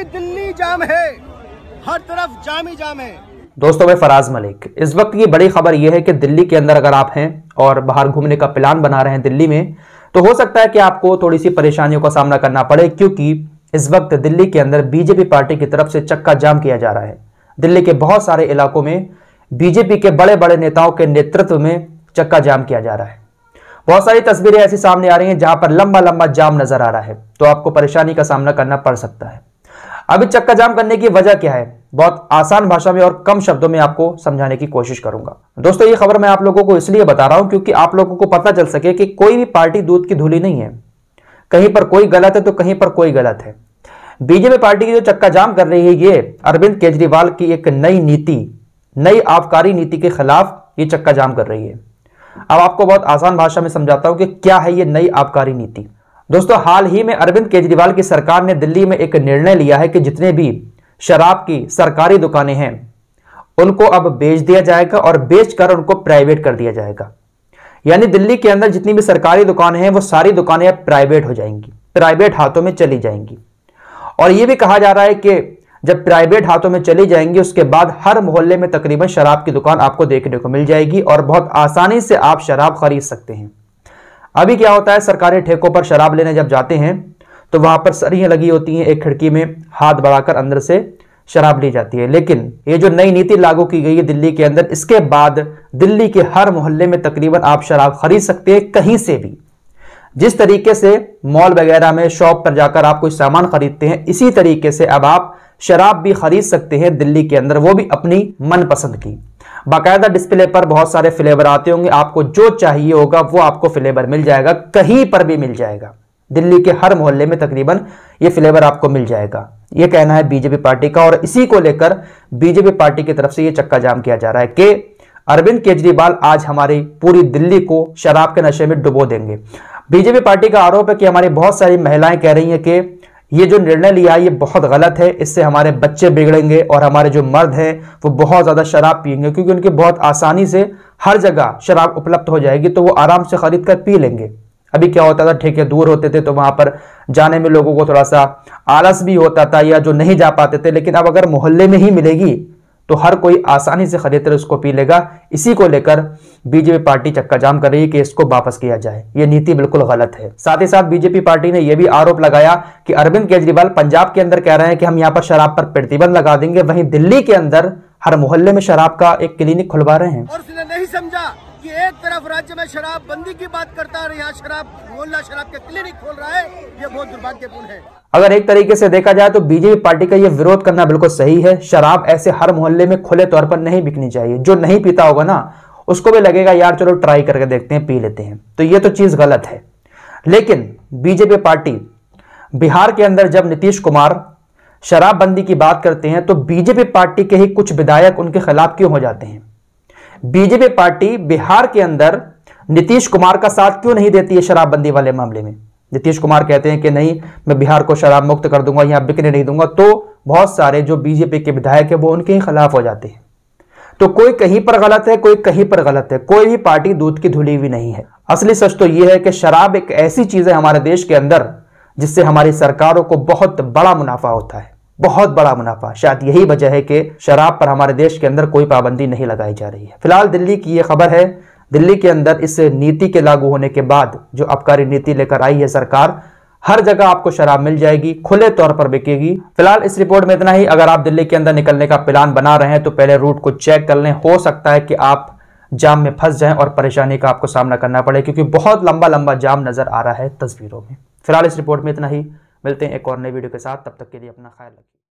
दिल्ली जाम है, हर तरफ जाम ही जाम है। दोस्तों, मैं फराज मलिक। इस वक्त की बड़ी खबर यह है कि दिल्ली के अंदर अगर आप हैं और बाहर घूमने का प्लान बना रहे हैं दिल्ली में, तो हो सकता है कि आपको थोड़ी सी परेशानियों का सामना करना पड़े, क्योंकि इस वक्त दिल्ली के अंदर बीजेपी पार्टी की तरफ से चक्का जाम किया जा रहा है। दिल्ली के बहुत सारे इलाकों में बीजेपी के बड़े बड़े नेताओं के नेतृत्व में चक्का जाम किया जा रहा है। बहुत सारी तस्वीरें ऐसी सामने आ रही हैं जहां पर लंबा लंबा जाम नजर आ रहा है, तो आपको परेशानी का सामना करना पड़ सकता है। अभी चक्का जाम करने की वजह क्या है, बहुत आसान भाषा में और कम शब्दों में आपको समझाने की कोशिश करूंगा। दोस्तों, ये खबर मैं आप लोगों को इसलिए बता रहा हूं क्योंकि आप लोगों को पता चल सके कि कोई भी पार्टी दूध की धुली नहीं है। कहीं पर कोई गलत है तो कहीं पर कोई गलत है। बीजेपी पार्टी की जो चक्का जाम कर रही है, ये अरविंद केजरीवाल की एक नई नीति, नई आबकारी नीति के खिलाफ ये चक्का जाम कर रही है। अब आपको बहुत आसान भाषा में समझाता हूं कि क्या है ये नई आबकारी नीति। दोस्तों, हाल ही में अरविंद केजरीवाल की सरकार ने दिल्ली में एक निर्णय लिया है कि जितने भी शराब की सरकारी दुकानें हैं उनको अब बेच दिया जाएगा और बेचकर उनको प्राइवेट कर दिया जाएगा। यानी दिल्ली के अंदर जितनी भी सरकारी दुकानें हैं वो सारी दुकानें अब प्राइवेट हो जाएंगी, प्राइवेट हाथों में चली जाएंगी। और यह भी कहा जा रहा है कि जब प्राइवेट हाथों में चली जाएंगी उसके बाद हर मोहल्ले में तकरीबन शराब की दुकान आपको देखने को मिल जाएगी और बहुत आसानी से आप शराब खरीद सकते हैं। अभी क्या होता है, सरकारी ठेकों पर शराब लेने जब जाते हैं तो वहां पर सरियां लगी होती हैं, एक खिड़की में हाथ बढ़ाकर अंदर से शराब ली जाती है। लेकिन ये जो नई नीति लागू की गई है दिल्ली के अंदर, इसके बाद दिल्ली के हर मोहल्ले में तकरीबन आप शराब खरीद सकते हैं, कहीं से भी। जिस तरीके से मॉल वगैरह में शॉप पर जाकर आप कोई सामान खरीदते हैं, इसी तरीके से अब आप शराब भी खरीद सकते हैं दिल्ली के अंदर, वो भी अपनी मनपसंद की। बाकायदा डिस्प्ले पर बहुत सारे फ्लेवर आते होंगे, आपको जो चाहिए होगा वो आपको फ्लेवर मिल जाएगा, कहीं पर भी मिल जाएगा। दिल्ली के हर मोहल्ले में तकरीबन ये फ्लेवर आपको मिल जाएगा। ये कहना है बीजेपी पार्टी का, और इसी को लेकर बीजेपी पार्टी की तरफ से ये चक्का जाम किया जा रहा है कि अरविंद केजरीवाल आज हमारी पूरी दिल्ली को शराब के नशे में डुबो देंगे। बीजेपी पार्टी का आरोप है कि हमारी बहुत सारी महिलाएं कह रही हैं कि ये जो निर्णय लिया ये बहुत गलत है, इससे हमारे बच्चे बिगड़ेंगे और हमारे जो मर्द हैं वो बहुत ज्यादा शराब पिएंगे, क्योंकि उनकी बहुत आसानी से हर जगह शराब उपलब्ध हो जाएगी तो वो आराम से खरीद कर पी लेंगे। अभी क्या होता था, ठेके दूर होते थे तो वहां पर जाने में लोगों को थोड़ा सा आलस भी होता था या जो नहीं जा पाते थे, लेकिन अब अगर मोहल्ले में ही मिलेगी तो हर कोई आसानी से खरीद कर उसको पी लेगा। इसी को लेकर बीजेपी पार्टी चक्का जाम कर रही है कि इसको वापस किया जाए, ये नीति बिल्कुल गलत है। साथ ही साथ बीजेपी पार्टी ने यह भी आरोप लगाया कि अरविंद केजरीवाल पंजाब के अंदर कह रहे हैं कि हम यहां पर शराब पर प्रतिबंध लगा देंगे, वहीं दिल्ली के अंदर हर मोहल्ले में शराब का एक क्लिनिक खुलवा रहे हैं। और उसने नहीं समझा कि एक तरफ राज्य में शराब बंदी की बात करता है और यहाँ शराब मोहल्ला शराब के क्लिनिक खोल रहा है, ये बहुत दुर्भाग्यपूर्ण है। अगर एक तरीके से देखा जाए तो बीजेपी पार्टी का यह विरोध करना बिल्कुल सही है। शराब ऐसे हर मोहल्ले में खुले तौर पर नहीं बिकनी चाहिए। जो नहीं पीता होगा ना उसको भी लगेगा यार चलो ट्राई करके देखते हैं, पी लेते हैं, तो ये तो चीज गलत है। लेकिन बीजेपी पार्टी बिहार के अंदर जब नीतीश कुमार शराबबंदी की बात करते हैं तो बीजेपी पार्टी के ही कुछ विधायक उनके खिलाफ क्यों हो जाते हैं? बीजेपी पार्टी बिहार के अंदर नीतीश कुमार का साथ क्यों नहीं देती है शराबबंदी वाले मामले में? नीतीश कुमार कहते हैं कि नहीं, मैं बिहार को शराब मुक्त कर दूंगा, यहां बिकने नहीं दूंगा, तो बहुत सारे जो बीजेपी के विधायक है वो उनके ही खिलाफ हो जाते हैं। तो कोई कहीं पर गलत है, कोई कहीं पर गलत है, कोई भी पार्टी दूध की धुली हुई नहीं है। असली सच तो यह है कि शराब एक ऐसी चीज है हमारे देश के अंदर जिससे हमारी सरकारों को बहुत बड़ा मुनाफा होता है, बहुत बड़ा मुनाफा। शायद यही वजह है कि शराब पर हमारे देश के अंदर कोई पाबंदी नहीं लगाई जा रही है। फिलहाल दिल्ली की यह खबर है। दिल्ली के अंदर इस नीति के लागू होने के बाद जो आबकारी नीति लेकर आई है सरकार, हर जगह आपको शराब मिल जाएगी, खुले तौर पर बिकेगी। फिलहाल इस रिपोर्ट में इतना ही। अगर आप दिल्ली के अंदर निकलने का प्लान बना रहे हैं तो पहले रूट को चेक कर लें, हो सकता है कि आप जाम में फंस जाएं और परेशानी का आपको सामना करना पड़े, क्योंकि बहुत लंबा लंबा जाम नजर आ रहा है तस्वीरों में। फिलहाल इस रिपोर्ट में इतना ही। मिलते हैं एक और नई वीडियो के साथ, तब तक के लिए अपना ख्याल रखिए।